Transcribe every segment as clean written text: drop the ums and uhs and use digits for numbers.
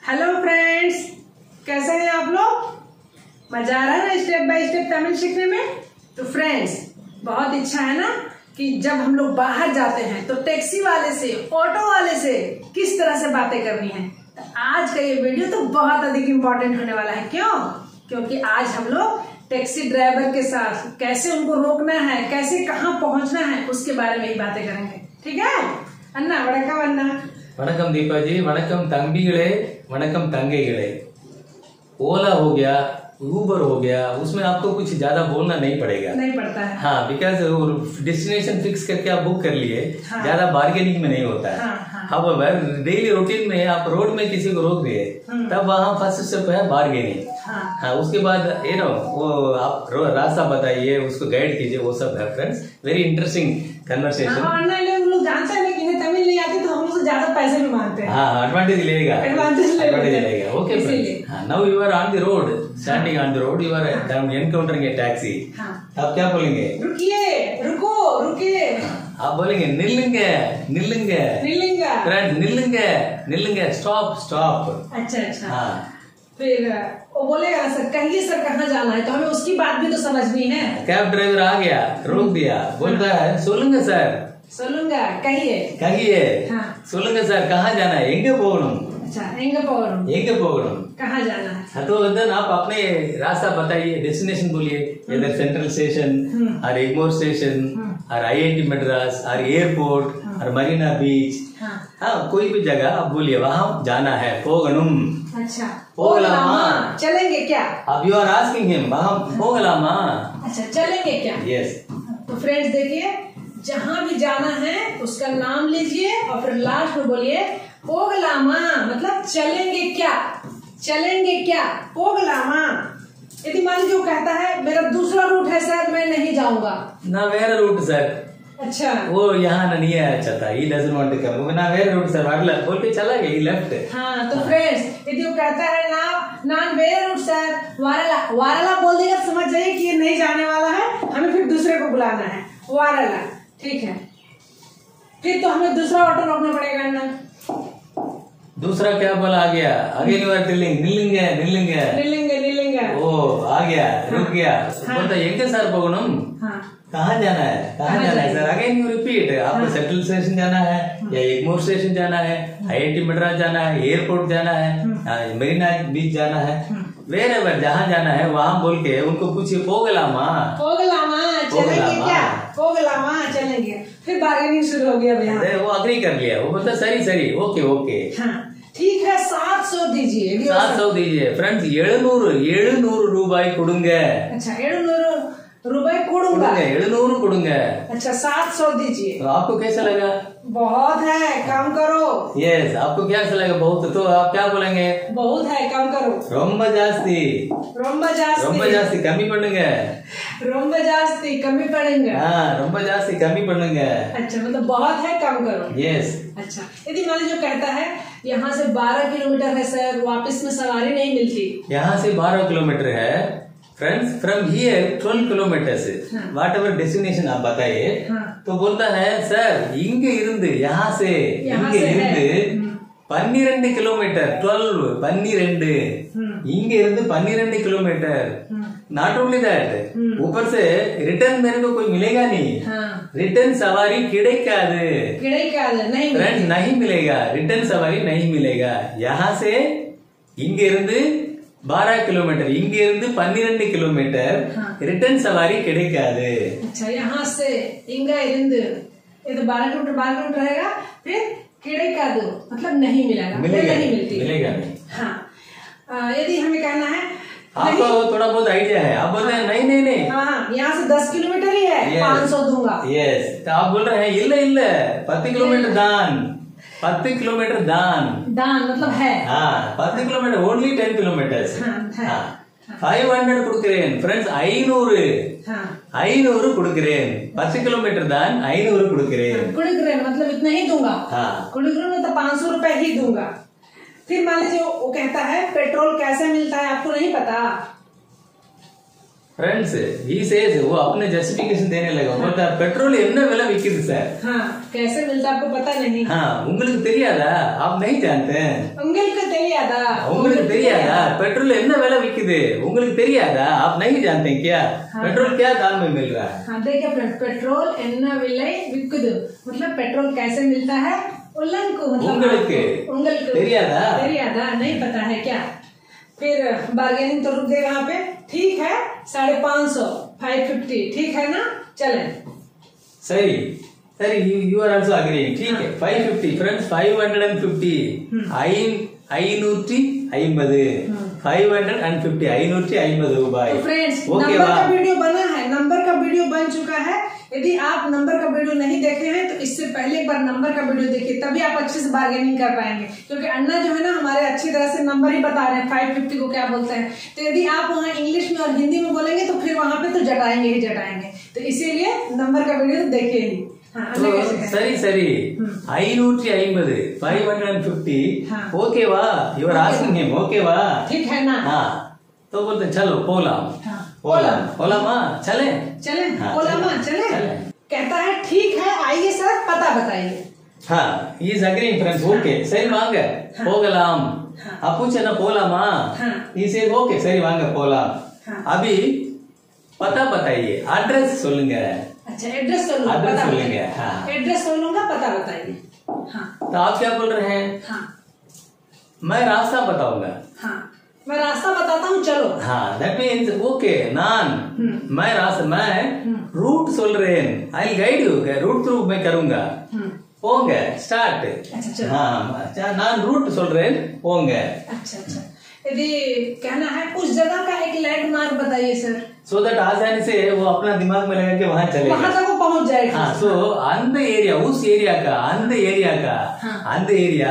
Hello friends, कैसे हैं आप लोग। मजा आ रहा है ना स्टेप बाय स्टेप तमिल सीखने में। तो फ्रेंड्स, बहुत इच्छा है ना कि जब हम लोग बाहर जाते हैं तो टैक्सी वाले से, ऑटो वाले से किस तरह से बातें करनी है। तो आज का ये वीडियो तो बहुत अधिक इम्पोर्टेंट होने वाला है। क्यों? क्योंकि आज हम लोग टैक्सी ड्राइवर के साथ कैसे उनको रोकना है, कैसे कहाँ पहुंचना है, उसके बारे में ही बातें करेंगे। ठीक है अन्ना? वणक्कम अन्ना। वणक्कम दीपा जी, वणक्कम तंबिगळे, वणक्कम तंगैगळे। ओला हो गया, ऊबर हो गया, उसमें आपको कुछ ज्यादा बोलना नहीं पड़ेगा। नहीं पड़ता है। हाँ, बिकॉज डेस्टिनेशन फिक्स करके आप बुक कर लिए। हाँ। ज्यादा बार्गेनिंग में नहीं होता है। हाँ। डेली रूटीन में आप रोड में किसी को रोक दिए तब वहाँ फर्स्ट स्टेप है बार्गेनिंग। हाँ, उसके बाद वो आप रास्ता बताइए, उसको गाइड कीजिए, वो सब है फ्रेंड्स। Very interesting conversation. लोग जानते हैं लेकिन तमिल नहीं आती तो हम लोग से ज्यादा पैसे भी मांगते हैं। हाँ, एडवांटेज लेगा। Okay friends, now you are on the road, standing on the road, you are encountering a taxi. आप क्या बोलेंगे? रुकिए, रुको, रुके। आप बोलेंगे निल्लेंगे, निल्लेंगे, निल्लेंगे फ्रेंड्स, निल्लेंगे, निल्लेंगे, स्टॉप, स्टॉप। अच्छा। हाँ, फिर वो बोलेगा सर कहिए सर कहाँ जाना है, तो हमें उसकी बात भी तो समझनी है। कैब ड्राइवर आ गया, रोक दिया, बोलता है सोलूंगा सर, सोलूंगा, कहिए, कहिए। हाँ। सोलूंगा सर कहाँ जाना है, एंगे पोगणुम। अच्छा, एंगे पोगणुम, एंगे पोगणुम, कहाँ जाना है। तो देन आप अपने रास्ता बताइए, डेस्टिनेशन बोलिए, इधर सेंट्रल स्टेशन और एग्मोर स्टेशन और IIT मद्रास और एयरपोर्ट और मरीना बीच। हाँ, कोई भी जगह आप बोलिए वहाँ जाना है, पोगणुम। अच्छा, पोगलामा, चलेंगे क्या? अब यू आर आस्किंग हिम, वहाँ पोगलामा। अच्छा, चलेंगे क्या? यस। तो फ्रेंड्स देखिए, जहाँ भी जाना है उसका नाम लीजिए और फिर लास्ट में बोलिए पोगलामा, मतलब चलेंगे क्या, चलेंगे क्या, पोगलामा। यदि मान लीजिए वो कहता है मेरा दूसरा रूट है सर, मैं नहीं जाऊंगा ना, मेरा रूट सर। अच्छा, वो यहाँ नहीं है, अच्छा था, he doesn't want to come, ना वेर रूट सर, अगला बोल के चला गया, he left। हाँ, तो फ्रेंड्स यदि वो कहता है ना वेर रूट सर, वाराला, वाराला बोल देगा, समझ जाइए कि ये नहीं जाने वाला है, हमें फिर दूसरे को बुलाना है, वाराला। ठीक है, फिर तो हमें दूसरा ऑटो रोकना पड़ेगा ना। दूसरा क्या बोला? आ गया, अगेन यू आर टेलिंग निल्लेंगे, निल्लेंगे, निल्लेंगे, निल्लेंगे। ओ आ गया, रुक गया। बोलता एंगे सर पोगणुम, कहाँ जाना है, कहाँ जाना है सर। अगेन यू रिपीट, आपको सेंट्रल स्टेशन जाना है या एग्मोर स्टेशन जाना है, IIT मद्रास जाना है, एयरपोर्ट जाना है, मरीना बीच जाना है, वेर एवर जहाँ जाना है वहाँ बोल के उनको पूछिए पोगलामा, पोगलामा चलेंगे क्या, पोगलामा चलेंगे। फिर बार्गेनिंग शुरू हो गया भैया। वो अग्री कर लिया, वो बोलता सरी सरी, ओके ओके। ठीक है, 700 दीजिए। 700 दीजिए फ्रेंड्स, 700 रूपाई कुडुंग। अच्छा, 700 रुपए कुडूंगा, 700 कुडुंग। अच्छा, 700 दीजिए। तो आपको कैसा लगा? बहुत है, कम करो। यस, आपको क्या लगा? बहुत, तो आप क्या बोलेंगे? बहुत है, कम करो। रोम्बा जास्ती, रोम्बा जास्ती, रोम्बा जास्ती कमी पड़ेंगे, रोम्बा जास्ती कमी पड़ेंगे। हाँ, रोम्बा जास्ती कमी पड़ेंगे। अच्छा, मतलब बहुत है, कम करो। यस। अच्छा, यदि मान लीजिए कहता है यहाँ से 12 किलोमीटर है सर, वापस में सवारी नहीं मिलती। यहाँ से 12 किलोमीटर है friends, from here 12 kilometres, whatever destination आप बताइए। तो बोलता है सर इंगे इருந்து, यहाँ से इंगे इருந்து 12 किलोमीटर, 12 इंगे इருந்து 12 किलोमीटर। नॉट ओनली दैट, ऊपर से रिटर्न मेरे को कोई मिलेगा नहीं। रिटर्न सवारी नहीं फ्रेंड्स, नहीं मिलेगा, रिटर्न सवारी नहीं मिलेगा। यहाँ से इंगे इருந்து 12 किलोमीटर, इंगे इருந்து 12 किलोमीटर, रिटर्न सवारी கிடைக்காது। अच्छा, यहाँ से इंगा इருந்து ये तो 12 किलोमीटर रहेगा, फिर கிடைக்காது मतलब नहीं मिलेगा, नहीं मिलती, मिलेगा नहीं। हाँ, यदि हमें कहना है आपको थोड़ा बहुत आइडिया है, आप बोलते हैं नहीं नहीं नहीं, हाँ, यहाँ से 10 किलोमीटर ही है, 500 दूंगा। यस, तो आप बोल रहे हैं इल्ल 10 किलोमीटर दान, 10 किलोमीटर दान, दान मतलब है। हाँ, 10 किलोमीटर, ओनली 10 किलोमीटर। 500 கொடுக்கிறேன் फ्रेंड्स, 500 கொடுக்கிறேன், 10 किलोमीटर दान 500 கொடுக்கிறேன் मतलब इतना ही दूंगा। கொடுக்கிறேன் मतलब 500 रुपए ही दूंगा। फिर मान लीजिए वो कहता है पेट्रोल कैसे मिलता है आपको नहीं पता। फ्रेंड्स ही सेज वो अपने जस्टिफिकेशन देने लगा बोलता पेट्रोल என்ன விலை விக்குது சார் हाँ कैसे मिलता आपको पता नहीं हाँ உங்களுக்கு தெரியாதா आप नहीं जानते உங்களுக்கு தெரியாதா पेट्रोल என்ன விலை விக்குது உங்களுக்கு தெரியாதா आप नहीं जानते क्या पेट्रोल क्या दाम में मिल रहा है हाँ देखिए फ्रेंड्स पेट्रोल என்ன விலை விக்குது मतलब पेट्रोल कैसे मिलता है उल्लन को मतलब உங்களுக்கு தெரியாதா नहीं पता है क्या फिर बार्गेनिंग तो रुक गए वहाँ पे ठीक है 550 550 ठीक है ना चलें सही you are also agreeing ठीक है 550 friends 550 550 550 रुपए तो फ्रेंड्स नंबर का वीडियो बन चुका है यदि आप नंबर का वीडियो नहीं देखे हैं तो इससे पहले एक बार नंबर का वीडियो देखिए तभी आप अच्छे से बार्गेनिंग कर पाएंगे क्योंकि अन्ना जो है ना हमारे अच्छी तरह से नंबर ही बता रहे हैं 550 को क्या बोलते हैं तो यदि आप वहाँ इंग्लिश में और हिंदी में बोलेंगे तो फिर वहाँ पे तो जटाएंगे तो इसीलिए नंबर का वीडियो देखिए ही सरी 550 ओकेवा यू आर आस्किंग हिम ओकेवा ठीक है ना हाँ तो बोलते चलो पोलाम चले कहता है ठीक है आइए सर पता बताइए हाँ he is agreeing friends okay सही वांग पोगलाम आप पूछे ना पोलामा he says okay सही वांग पोलाम अभी पता बताइए एड्रेस சொல்லுங்க अच्छा एड्रेस बोलूंगा पता बताइए हाँ तो आप क्या बोल रहे हैं हाँ मैं रास्ता बताऊंगा हाँ मैं रास्ता बताता हूँ चलो हाँ that means okay नान मैं रूट सोल रहे हैं I guide you route through मैं करूंगा போங்க स्टार्ट हाँ नान रूट सोल रहे हैं போங்க अच्छा यदि कहना है उस जगह का एक लैंडमार्क बताइए सर सो दैट आसानी से वो अपना दिमाग में लगा के वहाँ चलेगा वहाँ तक वो पहुँच जाएगा हाँ सो அந்த ஏரியா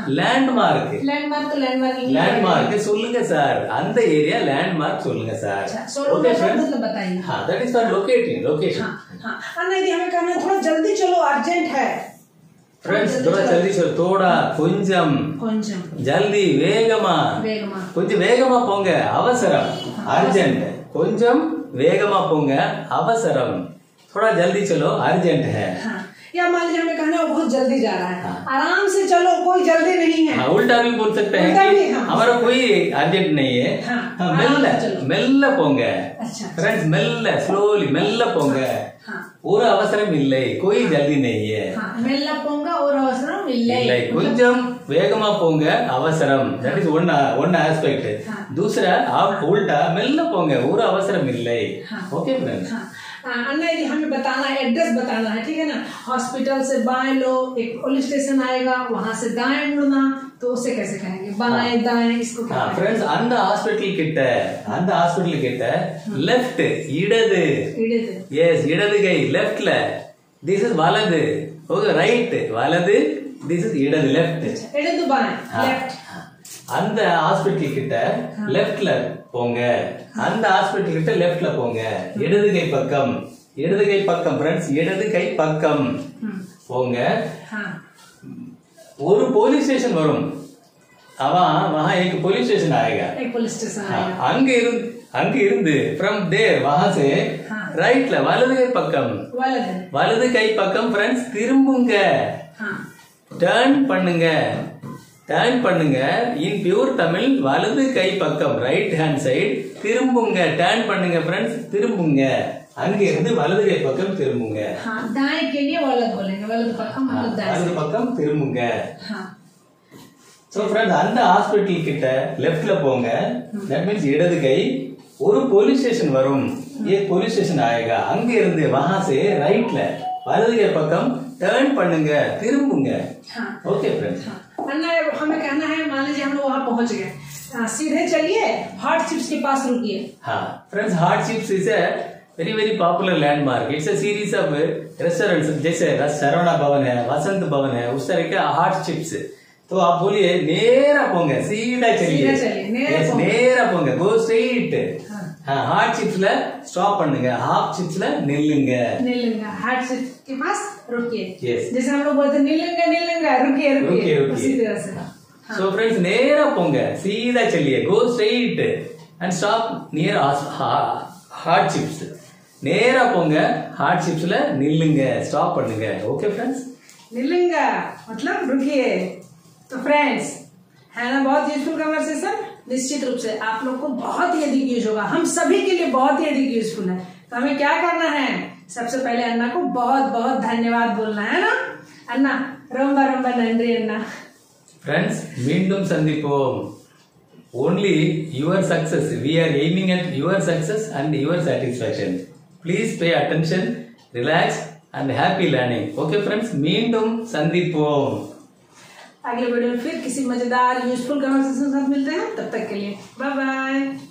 लैंडमार्क சொல்லுங்க சார் அந்த ஏரியா लैंडमार्क சொல்லுங்க சார் ओके फ्रेंड्स बताइए हाँ दैट इज फॉर लोकेशन हाँ अन्ना यदि हमें कहना है थोड़ा जल्दी चलो अर्जेंट है फ्रेंड्स थोड़ा जल्दी चलो थोड़ा கொஞ்சம் जल्दी வேகமா கொஞ்சம் வேகமா போங்க அவசரம் अर्जेंट கொஞ்சம் வேகமா போங்க அவசரம் थोड़ा जल्दी चलो अर्जेंट है या मान लीजिए हमें कहना है बहुत जल्दी जा रहा है आराम से चलो कोई जल्दी नहीं है उल्टा भी बोल सकते हैं कि हमारा कोई अर्जेंट नहीं है मेल्ला போங்க फ्रेंड्स मेल्ला स्लोली मेल्ला போங்க ஒரு அவசரம் இல்லை कोई जल्दी नहीं है मेल्ला போங்க ஒரு அவசரம் இல்லை கொஞ்சம் வேகமா போங்க அவசரம் दैट इज वन एस्पेक्ट दूसरा आप उल्टा मेल्ला போங்க ஒரு அவசரம் இல்லை ओके फ्रेंड्स अन्ना यदि हमें बताना है एड्रेस बताना है ठीक है ना हॉस्पिटल से बाएं लो एक पुलिस स्टेशन आएगा वहाँ से दाएं मुड़ना तो उसे कैसे कहेंगे बाएं दाएं इसको क्या फ्रेंड्स அந்த ஹாஸ்பிடல் கிட்ட லெஃப்ட் இடது எஸ் இடது கை லெஃப்ட்ல திஸ் இஸ் வலது ஓகே ரைட் வலது திஸ் இஸ் இடது லெஃப்ட் இடது बाएं லெஃப்ட் அந்த ஹாஸ்பிடல் கிட்ட லெஃப்ட்ல போங்க அந்த ஹாஸ்பிடல் கிட்ட லெஃப்ட்ல போங்க இடது கை பக்கம் फ्रेंड्स இடது கை பக்கம் போங்க ஒரு போலீஸ் ஸ்டேஷன் வரும் वहाँ एक पुलिस स्टेशन आएगा அங்க இருந்து फ्रॉम देयर वहाँ से राइटல வலது கை பக்கம் फ्रेंड्स திரும்புங்க டர்ன் பண்ணுங்க in pure தமிழ் வலது கை பக்கம் ரைட் ஹேண்ட் சைடு திரும்புங்க டர்ன் பண்ணுங்க फ्रेंड्स திரும்புங்க அங்க இருந்து வலது கை பக்கம் திரும்புங்க दाएं के लिए वलद बोलेंगे वलद பக்கம் திரும்புங்க सो फ्रेंड्स அந்த ஹாஸ்பிடல் கிட்ட லெஃப்ட்ல போங்க दैट मींस இடது கை ஒரு போலீஸ் ஸ்டேஷன் வரும் एक पुलिस स्टेशन आएगा அங்க இருந்து वहां से राइटல वलது கை பக்கம் टर्न பண்ணுங்க திரும்புங்க ओके फ्रेंड्स अन्ना हमें कहना है मान लीजिए हम लोग वहाँ पहुँच गए सीधे चलिए हार्ट चिप्स के पास रुकिए हाँ friends Hot Chips is a very very popular landmark it's a series of restaurants जैसे सरवणा भवन है वसंत भवन है उस तरह का हार्ट चिप्स तो आप बोलिए नेरा पोंगे सीधा चलिए नेरा पोंगे गो स्ट्रेट हार्ट चिप्सல स्टॉप பண்ணுங்க हाफ चिप्सல निल्लुंगा हार्ट चिप्स के पास रुकिए yes जैसे हम लोग बोलते हैं निल्लुंगा रुकिए उसी तरह से सो फ्रेंड्स नेरा पोंगे सीधा चलिए go straight and stop near Hot Chips. நேரா போங்க, ஹார்ட்ஷிப்ஸ்ல நில்லுங்க, ஸ்டாப் பண்ணுங்க. ஓகே फ्रेंड्स, निल्लुंग मतलब रुकिए. तो फ्रेंड्स है ना बहुत यूजफुल कन्वर्सेशन. निश्चित रूप से आप लोग को बहुत ही अधिक यूज होगा, हम सभी के लिए बहुत ही अधिक यूजफुल है. तो हमें क्या करना है, सबसे पहले अन्ना को बहुत बहुत धन्यवाद बोलना है ना. अन्ना रोम्बा रोम्बा नंद्री अन्ना. फ्रेंड्स மீண்டும் சந்திப்போம். Only your success, we are aiming at your success and your satisfaction. Please pay attention, relax and happy learning. Okay friends, மீண்டும் சந்திப்போம். अगले वीडियो में फिर किसी मजेदार यूजफुल कन्वर्सेशन के साथ मिलते हैं. तब तक के लिए बाय बाय.